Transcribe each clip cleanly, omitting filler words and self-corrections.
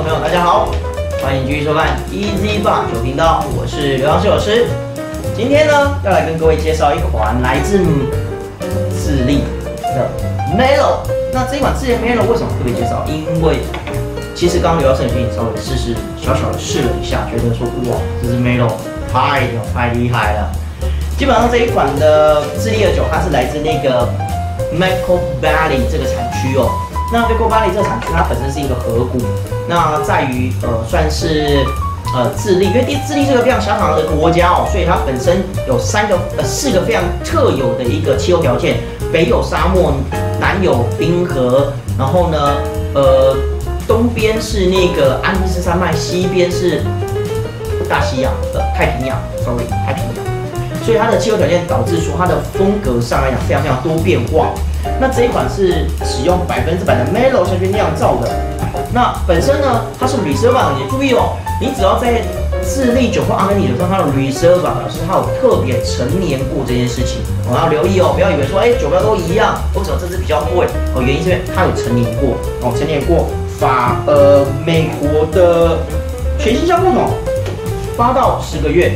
众朋友，大家好，欢迎继续收看 Easy Bar 酒频道，我是刘洋室友师。今天呢，要来跟各位介绍一款来自智利的 Melo。那这一款智利 Melo 为什么特别介绍？因为其实刚刚刘洋室友师也稍微小小的试了一下，觉得说哇，这是 Melo 太厉害了。基本上这一款的智利的酒，它是来自那个 Maco Valley 这个产区哦。那 Maco Valley 这个产区，它本身是一个河谷，那在于算是智利，因为智利是个非常狭长的国家哦，所以它本身有4个非常特有的一个气候条件，北有沙漠，南有冰河，然后呢，东边是那个安第斯山脉，西边是大西洋太平洋，所以它的气候条件导致说它的风格上来讲非常多变化。那这一款是使用100%的 Melo 下去酿造的。那本身呢，它是 Reserva， 你注意哦，你只要在智利酒或阿根廷酒上它的 Reserva， 表示它有特别陈年过这件事情，我要留意哦，不要以为说酒标都一样，为什么这支比较贵？原因是因为它有陈年过哦，陈年过美国的全新橡木桶8到10个月。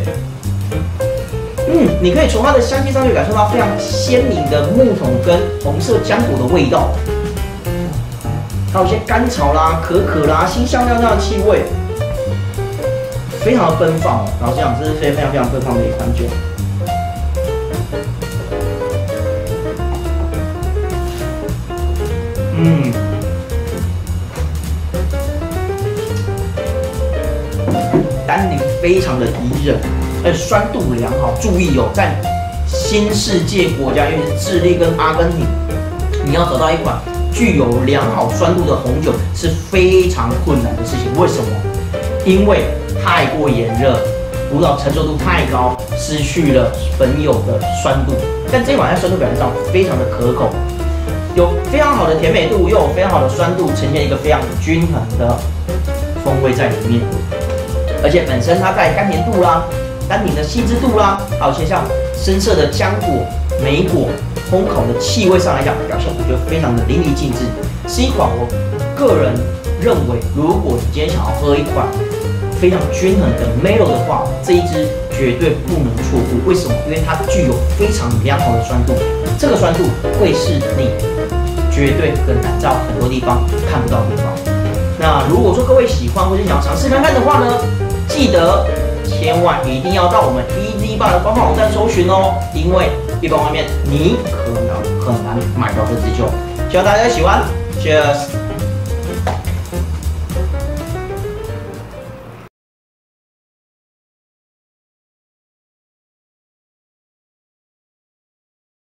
你可以从它的香气上去感受到非常鲜明的木桶跟红色浆果的味道，还有一些甘草啦、可可啦、新香料这样的气味，非常的奔放哦。老实讲，这是非常奔放的一款酒。单宁非常的宜人。酸度良好，注意哦，在新世界国家，尤其是智利跟阿根廷，你要找到一款具有良好酸度的红酒是非常困难的事情。为什么？因为太过炎热，葡萄成熟度太高，失去了本有的酸度。但这款在酸度表现上非常的可口，有非常好的甜美度，又有非常好的酸度，呈现一个非常均衡的风味在里面。而且本身它在甘甜度啦、单宁的细致度啦，还有一些像深色的浆果、莓果、烘烤的气味上来讲，表现我觉得非常的淋漓尽致，是一款我个人认为，如果你今天想要喝一款非常均衡的 Melo 的话，这一支绝对不能错过。为什么？因为它具有非常良好的酸度，这个酸度会是你绝对很难在很多地方看不到的地方。那如果说各位喜欢或者想要尝试看看的话呢，记得千万一定要到我们 Easy Bar 的官方网站搜寻哦，因为一般外面你可能很难买到这支酒。希望大家喜欢 ，Cheers。